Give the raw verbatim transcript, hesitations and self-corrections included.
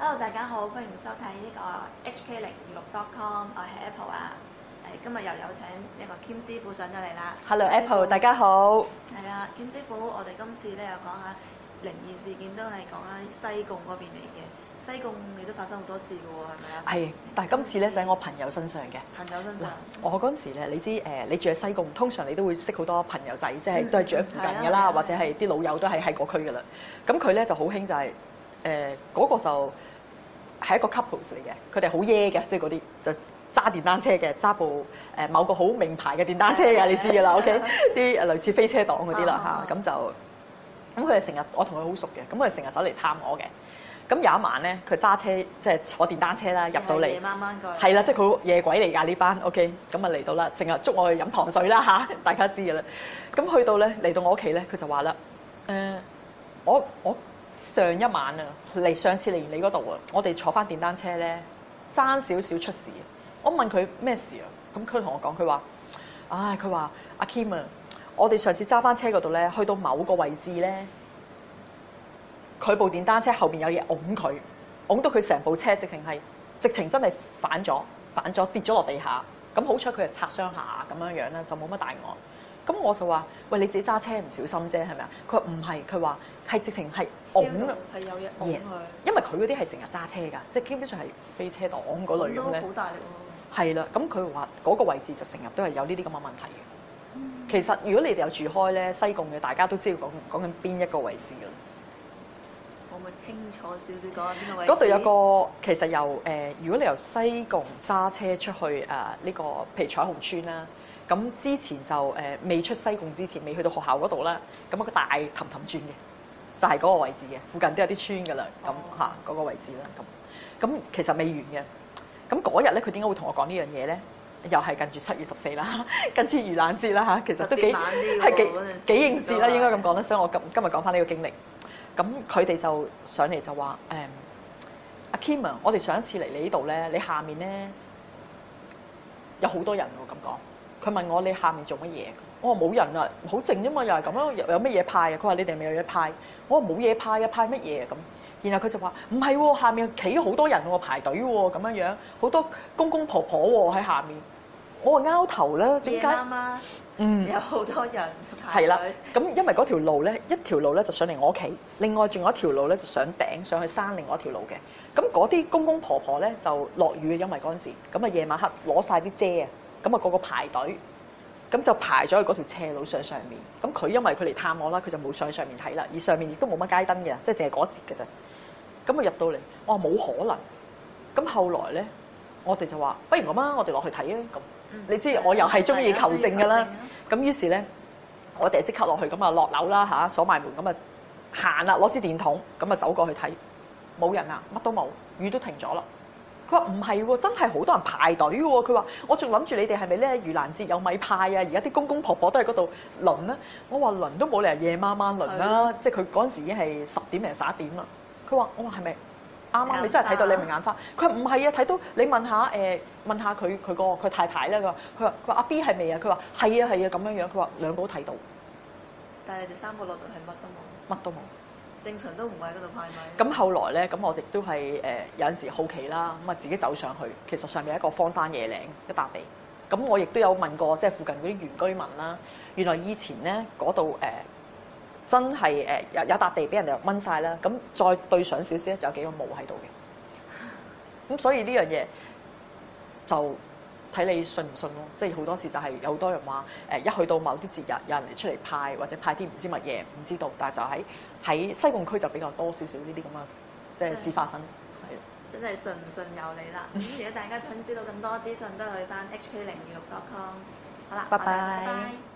Hello， 大家好，歡迎收睇呢個 H K 零二六 dot com， 我係 Apple 啊。誒，今日又有請一個兼師傅上咗嚟啦。 Hello Apple，大家好。 係啊，兼師傅，我哋今次咧又講下靈異事件，都係講下西貢嗰邊嚟嘅。西貢你都發生好多事嘅喎，係咪啊？ 係，但係今次咧就喺我朋友身上嘅。 朋友身上。 我嗰陣時咧，你知誒，你住喺西貢，通常你都會識好多朋友仔，即係都係住喺附近㗎啦，或者係啲老友都係喺嗰區㗎啦。咁佢咧就好興就係誒嗰個就係一個 couples 嚟嘅，佢哋好耶嘅，即係嗰啲就揸電單車嘅，揸部誒某個好名牌嘅電單車嘅，你知㗎啦。OK，啲誒類似飛車黨嗰啲啦嚇，咁就咁佢哋成日我同佢好熟嘅，咁佢哋成日走嚟探我嘅。咁有一晚咧，佢揸車即係坐電單車啦，入到嚟， 夜晚晚過嚟， 係啦，即係佢夜鬼嚟㗎呢班。OK，咁啊嚟到啦，成日捉我去飲糖水啦嚇，大家知㗎啦。咁去到咧，嚟到我屋企咧，佢就話啦：誒、呃，我我上一晚啊，嚟上次嚟完你嗰度啊，我哋坐翻電單車咧，爭少少出事。我問佢咩事啊？咁佢同我講，佢話：唉，佢話阿 Kim 啊，我哋上次揸翻車嗰度咧，去到某個位置咧。佢部電單車後邊有嘢擁佢，擁到佢成部車直情係直情真係反咗，反咗跌咗落地下。咁好彩佢係擦傷下咁樣樣啦，就冇乜大礙。咁我就話：喂，你自己揸車唔小心啫，係咪啊？佢話唔係，佢話係直情係擁， 係有嘢擁佢。 因為佢嗰啲係成日揸車㗎，即係基本上係飛車黨嗰類咁咧。 都好大力喎。係啦，咁佢話嗰個位置就成日都係有呢啲咁嘅問題嘅。嗯、其實如果你哋有住開咧西貢嘅，大家都知道講講緊邊一個位置㗎。 可唔可以清楚少少講邊個位？ 嗰度有個其實由誒、呃，如果你由西貢揸車出去誒呢、呃這個，譬如彩虹村啦，咁之前就誒、呃、未出西貢之前，未去到學校嗰度啦，咁一個大氹氹轉嘅，就係、是、嗰個位置嘅，附近都有啲村㗎啦，咁嚇嗰個位置啦，咁咁其實未完嘅。咁嗰日咧，佢點解會同我講呢樣嘢咧？又係近住七月十四啦，跟住盂蘭節啦嚇，其實都幾係幾幾應節啦，應該咁講啦。所以我今今日講翻呢個經歷。咁佢哋就上嚟就話誒阿 Kim 啊，我哋上一次嚟你呢度咧，你下面咧有好多人喎咁講。佢問我你下面做乜嘢？我話冇人啊，好靜啫嘛，又係咁樣，有乜嘢派啊？佢話你哋係咪有嘢派？我話冇嘢派啊，派乜嘢啊咁？然後佢就話唔係喎，下面企咗好多人喎，排隊喎，咁樣樣好多公公婆婆喎喺下面。我話拗頭啦，點解？ 啱啊！嗯，有好多人排隊。 係啦，咁因為嗰條路咧，一條路咧就上嚟我屋企，另外仲有一條路咧就上頂上去山另外一條路嘅。咁嗰啲公公婆婆咧就落雨嘅，因為嗰陣時咁啊夜晚黑攞晒啲遮啊，咁啊個個排隊，咁就排咗去嗰條斜路上上面。咁佢因為佢嚟探我啦，佢就冇上上面睇啦，而上面亦都冇乜街燈嘅，即係淨係嗰節嘅啫。咁啊入到嚟，我話冇可能。咁後來咧，我哋就話不如咁啊，我哋落去睇啊咁。你知我又係中意求證㗎啦，咁於是咧，我哋即刻落去咁啊落樓啦嚇，鎖埋門咁啊行啦，攞支電筒咁啊走過去睇，冇人啊，乜都冇，雨都停咗啦。佢話唔係喎，真係好多人排隊喎。佢話我仲諗住你哋係咪咧盂蘭節有米派啊？而家啲公公婆婆都喺嗰度輪啦。我話輪都冇理由夜晚晚輪啦，即係佢嗰陣時已經係十點零十一點啦。佢話我話係咪？啱啱你真係睇到你明眼花，佢話唔係啊，睇到你問下誒、呃、問下佢佢個佢太太咧，佢話佢話佢話阿 B 係未啊？佢話係啊係啊咁樣樣，佢話兩個都睇到。 但係你哋三個落到係乜都冇， 乜都冇， 正常都唔會喺嗰度派米。 咁後來咧，咁我亦都係誒有陣時好奇啦，咁啊自己走上去，其實上面係一個荒山野嶺一笪地，咁我亦都有問過即係附近嗰啲原居民啦，原來以前咧嗰度誒。真係誒有有笪地俾人哋掹晒啦，咁再對上少少咧就有幾個墓喺度嘅，咁所以呢樣嘢就睇你信唔信咯。即係好多時就係有好多人話誒一去到某啲節日，有人嚟出嚟派或者派啲唔知乜嘢唔知道，但係就喺喺西貢區就比較多少少呢啲咁嘅即係事發生。係真係信唔信由你啦。咁如果大家想知道更多資訊，都去翻 H K 零二六 dot com。好啦， 拜拜。 拜拜。